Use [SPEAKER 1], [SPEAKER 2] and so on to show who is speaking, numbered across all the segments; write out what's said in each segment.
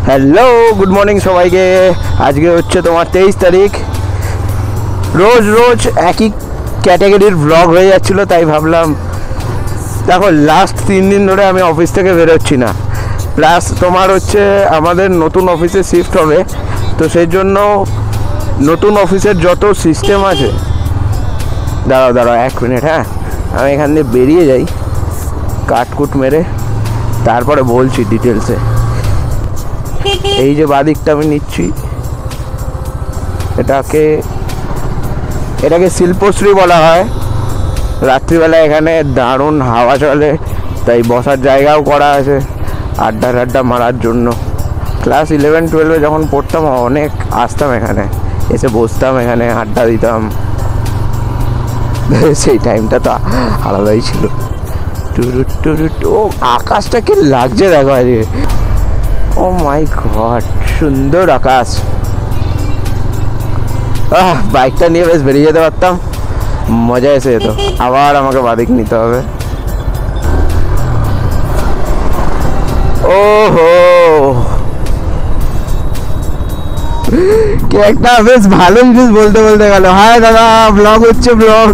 [SPEAKER 1] Hello, good morning সবাইকে। আজকে হচ্ছে তোমার 23 তারিখ। রোজ রোজ একই ক্যাটাগরির ব্লগ হয়ে যাচ্ছিলো, তাই ভাবলাম দেখো লাস্ট 3 দিন ধরে আমি অফিস থেকে বেরোচ্ছি না। প্লাস তোমার হচ্ছে আমাদের নতুন অফিসে শিফট হবে, তো সেই জন্য নতুন অফিসের যত সিস্টেম আছে, দাঁড়াও 1 মিনিট। হ্যাঁ, আমি এখান দিয়ে বেরিয়ে যাই কাটকুট মেরে, তারপরে বলছি ডিটেলসে। এই যে বাদিকটা আমি নিচ্ছি, এটাকে শিল্পশ্রী বলা হয়। রাত্রিবেলা এখানে দারুণ হাওয়া চলে, তাই বসার জায়গাও করা আছে আড্ডা মারার জন্য। ক্লাস 11-12 যখন পড়তাম অনেক আসতাম এখানে, এসে বসতাম এখানে, আড্ডা দিতাম। সেই টাইমটা তো আলাদাই ছিল। ও আকাশটা কি লাগছে দেখো আজকে, ও মাই গড, সুন্দর আকাশ। বাইকটা নিয়ে বেশ বেরিয়ে যেতে পারতাম, মজা এসে যেত। আবার আমাকে বাদিক নিতে হবে। ওহো, কে একটা বেশ ভালো জিনিস বলতে গেল। হ্যাঁ দাদা, ব্লগ হচ্ছে, ব্লগ।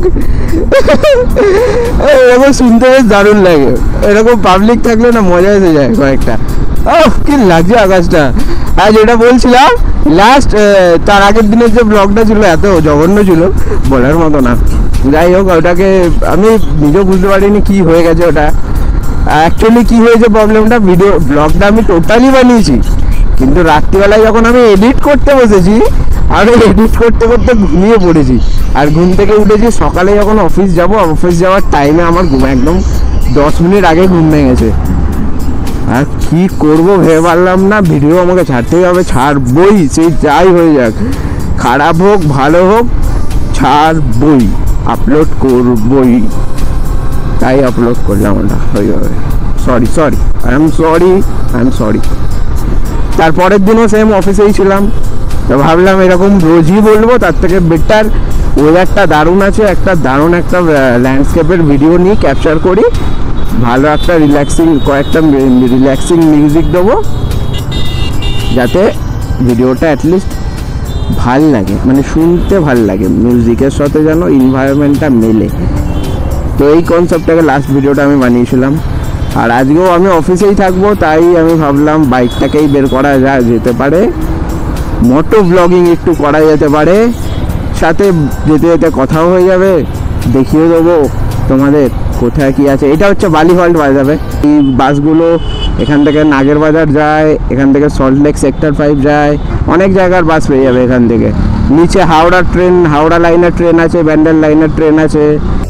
[SPEAKER 1] এরকম শুনতে বেশ দারুণ লাগে। এরকম পাবলিক থাকলে না মজা এসে যায় কয়েকটা। কি লাগছে আকাশটা। আর যেটা বলছিলাম লাস্ট, তার আগের দিনের যে ব্লগটা ছিল এত জঘন্য ছিল বলার মতো না। যাই হোক, ওটাকে আমি নিজেও বুঝতে পারিনি কি হয়ে গেছে ওটা। অ্যাকচুয়ালি কি হয়েছে প্রবলেমটা, ব্লগটা আমি টোটালি বানিয়েছি, কিন্তু রাত্রিবেলায় যখন আমি এডিট করতে বসেছি, আমি এডিট করতে ঘুমিয়ে পড়েছি। আর ঘুম থেকে উঠেছি সকালে, যখন অফিস যাওয়ার টাইমে আমার ঘুম একদম 10 মিনিট আগে ঘুম ভেঙেছে। আর কি করবো ভেবে পারলাম না, ভিডিও আমাকে ছাড়তেই হবে, ছাড়বই, সেই যাই হয়ে যাক, খারাপ হোক ভালো হোক, ছাড়বই, আপলোড করবই। তাই আপলোড করলাম ওটা, ওইভাবে। Sorry, I am sorry. তারপরের দিনও সেম অফিসেই ছিলাম, তো ভাবলাম এরকম রোজই বলবো, তার থেকে বেটার ওয়েদারটা দারুণ আছে, একটা দারুণ একটা ল্যান্ডস্কেপের ভিডিও নিয়ে ক্যাপচার করি, ভালো একটা রিল্যাক্সিং মিউজিক দেবো, যাতে ভিডিওটা অ্যাটলিস্ট ভাল লাগে, মানে শুনতে ভাল লাগে, মিউজিকের সাথে যেন এনভায়রনমেন্টটা মেলে। তো এই কনসেপ্টটাকে লাস্ট ভিডিওটা আমি বানিয়েছিলাম। আর আজকেও আমি অফিসেই থাকবো, তাই আমি ভাবলাম বাইকটাকেই বের করা যেতে পারে, মোটো ব্লগিং একটু করা যেতে পারে, সাথে যেতে যেতে কথাও হয়ে যাবে, দেখিয়ে দেবো তোমাদের কোথায় কি আছে। এটা হচ্ছে বালি হল্ট বাই যাবে। এই বাসগুলো এখান থেকে নাগের বাজার যায়, এখান থেকে সল্টলেক সেক্টর 5 যায়, অনেক জায়গার বাস পেয়ে যাবে এখান থেকে। নিচে হাওড়া লাইনের ট্রেন আছে, ব্যান্ডেল লাইনের ট্রেন আছে।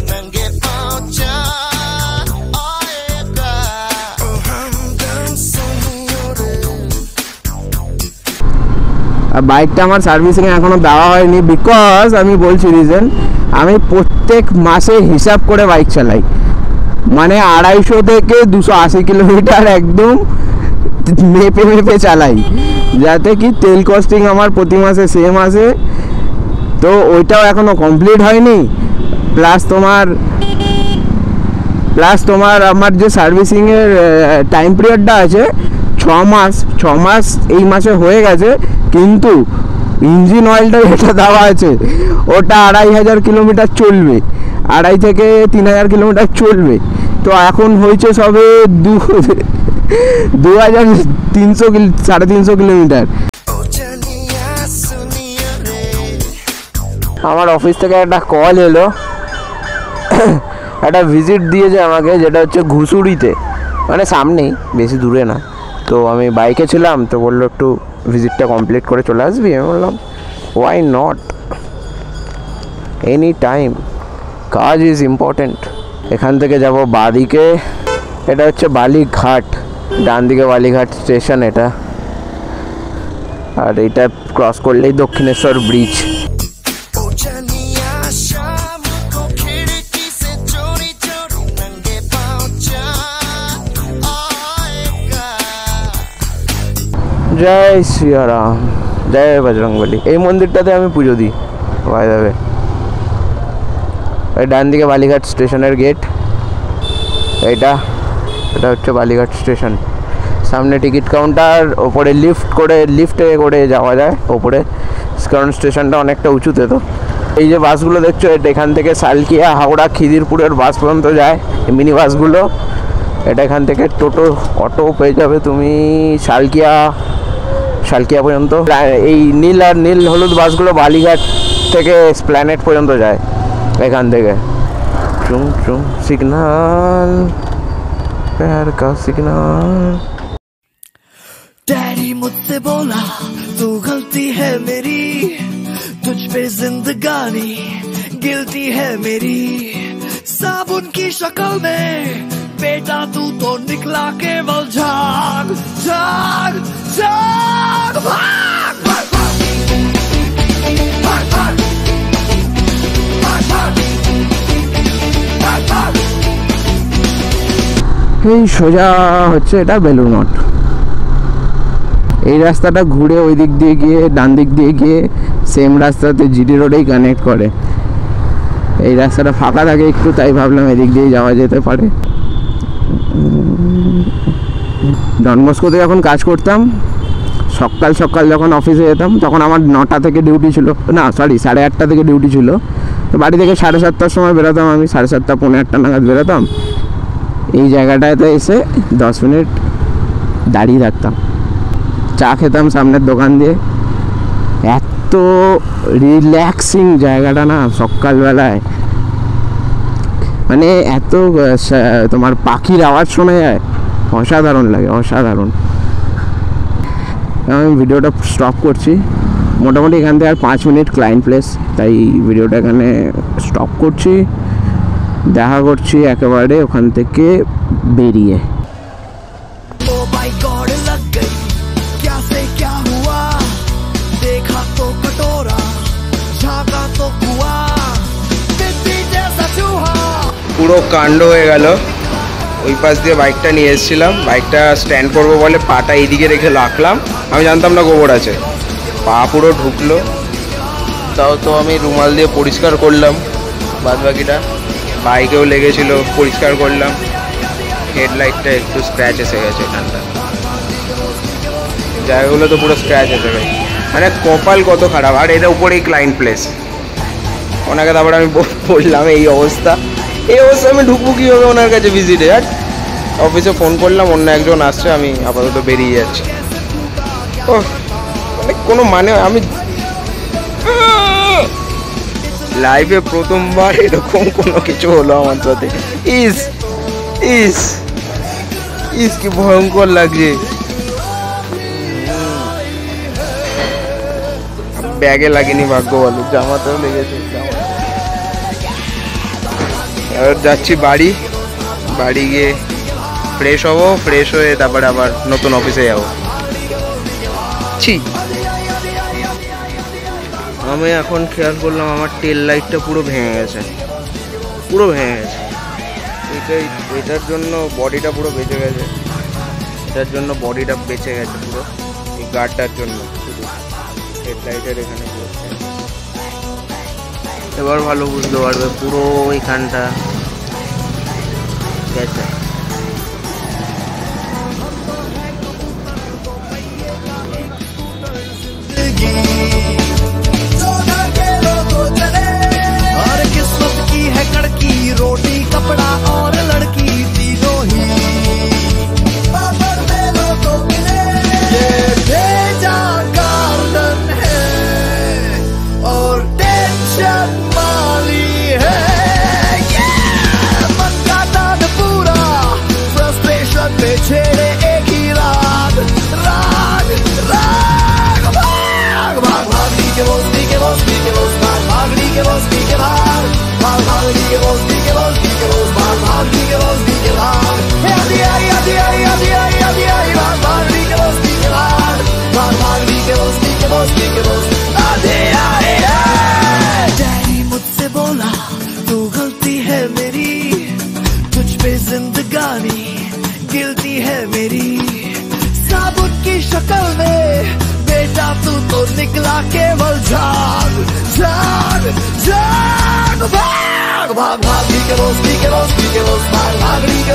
[SPEAKER 1] আর বাইকটা আমার সার্ভিসিংয়ে এখনও দেওয়া হয়নি, বিকজ আমি বলছি রিজন, আমি প্রত্যেক মাসে হিসাব করে বাইক চালাই, মানে 250 থেকে 280 কিলোমিটার একদম মেপে চালাই, যাতে কি তেল কস্টিং আমার প্রতি মাসে সেম আসে। তো ওইটাও এখনও কমপ্লিট হয়নি। প্লাস তোমার আমার যে সার্ভিসিংয়ের টাইম পিরিয়ডটা আছে 6 মাস এই মাসে হয়ে গেছে, কিন্তু ইঞ্জিন অয়েলটা যেটা দেওয়া আছে ওটা 2500 কিলোমিটার চলবে, 2.5 থেকে 3000 কিলোমিটার চলবে। তো এখন হয়েছে সবে 2300 কিলোমিটার। আমার অফিস থেকে একটা কল এলো, একটা ভিজিট দিয়েছে আমাকে, যেটা হচ্ছে ঘুষুরিতে, মানে সামনেই, বেশি দূরে না। তো আমি বাইকে ছিলাম, তো বললো একটু ভিজিটটা কমপ্লিট করে চলে আসবি। আমি বললাম ওয়াই নট, এনি টাইম, কাজ ইজ ইম্পর্টেন্ট। এখান থেকে যাব বাদিকে, এটা হচ্ছে বালিঘাট, ডান দিকে বালিঘাট স্টেশন এটা। আর এটা ক্রস করলেই দক্ষিণেশ্বর ব্রিজ। জয় শ্রীরাম, জয় বজরংবলী। এই মন্দিরটাতে আমি পুজো দিই ভাই যাবে। ডান দিকে বালিঘাট স্টেশনের গেট, এটা হচ্ছে বালিঘাট স্টেশন। সামনে টিকিট কাউন্টার, ওপরে লিফটে করে যাওয়া যায় ওপরে, কারণ স্টেশনটা অনেকটা উঁচুতে। তো এই যে বাসগুলো দেখছো, এটা এখান থেকে সালকিয়া, হাওড়া, খিদিরপুরের বাস পর্যন্ত যায়, মিনি বাসগুলো। এটা এখান থেকে টোটো, অটো পেয়ে যাবে তুমি সালকিয়া পর্যন্ত। এই নীল আর নীল হলুদ বাসগুলো বালিঘাট থেকে এসপ্ল্যানেড পর্যন্ত যায় এখান থেকে। চুম চুম সিগনাল, प्यार का सिग्नल।
[SPEAKER 2] डैडी मुझसे बोला तू गलती है मेरी, तुझ पे जिंदगानी गिल्टी है मेरी। साबुन की शक्ल में बेटा तू तो निकला केवल झाग झाग झाग, भाग भाग भाग भाग भाग भाग भाग भाग।
[SPEAKER 1] এই সোজা হচ্ছে এটা বেলুড় মঠ। এই রাস্তাটা ঘুরে ওই দিক দিয়ে গিয়ে ডান দিক দিয়ে গিয়ে সেম রাস্তাতে জিডি রোডেই কানেক্ট করে। এই রাস্তাটা ফাঁকা থাকে একটু, তাই ভাবলাম এদিক দিয়ে যাওয়া যেতে পারে। ডন বস্কোতে যখন কাজ করতাম, সকাল সকাল যখন অফিসে যেতাম, তখন আমার 9টা থেকে ডিউটি ছিল, না সরি 8:30 থেকে ডিউটি ছিল। তো বাড়ি থেকে 7:30টার সময় বেরোতাম, আমি 7:30 পৌনে 8টা নাগাদ বেরোতাম। এই জায়গাটাতে এসে 10 মিনিট দাঁড়িয়ে থাকতাম, চা খেতাম সামনের দোকান দিয়ে। এত রিল্যাক্সিং জায়গাটা না সকালবেলায়, মানে এত তোমার পাখির আওয়াজ শোনা যায়, অসাধারণ লাগে, অসাধারণ। আমি ভিডিওটা স্টপ করছি, মোটামুটি এখান থেকে আর 5 মিনিট ক্লায়েন্ট প্লেস, তাই ভিডিওটা এখানে স্টপ করছি। দেখা করছি একেবারে ওখান থেকে বেরিয়ে।
[SPEAKER 2] ओ माय गॉड लग गई, क्या से क्या हुआ, देखा तो कटोरा, झांका तो कुआ, बिल्ली जैसा चूहा।
[SPEAKER 1] পুরো কাণ্ড হয়ে গেল। ওই পাশ দিয়ে বাইকটা নিয়ে এসেছিলাম, বাইকটা স্ট্যান্ড করবো বলে পাটা এইদিকে রেখে রাখলাম, আমি জানতাম না গোবর আছে, পা পুরো ঢুকলো। তাও তো আমি রুমাল দিয়ে পরিষ্কার করলাম, বাদ বাকিটা বাইকেও লেগেছিল, পরিষ্কার করলাম। হেডলাইটটা একটু স্ক্র্যাচ এসে গেছে, এখানটা জায়গাগুলো তো পুরো স্ক্র্যাচ এসে গেছে, মানে কপাল কত খারাপ। আর এটা উপরেই ক্লায়েন্ট প্লেস, ওনাকে তারপরে আমি বললাম এই অবস্থা আমি ঢুকবো কীভাবে ওনার কাছে ভিজিটে। আর অফিসে ফোন করলাম, অন্য একজন আসছে, আমি আপাতত বেরিয়ে যাচ্ছি। ও মানে কোনো মানে, আমি লাইফে প্রথমবার এরকম কোনো কিছু হলো আমার সাথে। ইস ইস ইস কি ভয়ঙ্কর লাগছে। ব্যাগে লাগেনি ভাগ্য ভালো, জামাতেও লেগেছে। এবার যাচ্ছি বাড়ি গিয়ে ফ্রেশ হবো, ফ্রেশ হয়ে তারপরে আবার নতুন অফিসে যাবো। আমি এখন খেয়াল করলাম আমার টেল লাইটটা পুরো ভেঙে গেছে, এটার জন্য বডিটা পুরো বেঁচে গেছে, পুরো এই গার্ডটার জন্য, শুধু হেডলাইটের এখানে। এবার ভালো বুঝতে পারবে, পুরো এইখানটা গেছে।
[SPEAKER 2] किस्मत की है कड़की, रोटी कपड़ा और लड़की तीनों ही तो मिले। ये भेजा गार्डन है और टेंशन माली है, मन का दाद पूरा फ्रस्ट्रेशन पे छेड़े एक ही राग राग राग, भाग भाग भागनी के बोस भाग भागनी के बोस भाग भाग भागनी के बोस भाग भागनी के बोस भाग, आधी आई आधी आई आधी आई आधी आई, भाग भागनी के बोस भाग भाग भागनी के बोस आधे आए। डैडी मुझसे बोला तू गलती है मेरी, तुझ पे जिंदगानी गिल्टी है मेरी। साबुन की शक्ल में बेटा तू तो निकला केवल झाग झाग झाग, भाग भाग भागनी के बोस भाग भागनी के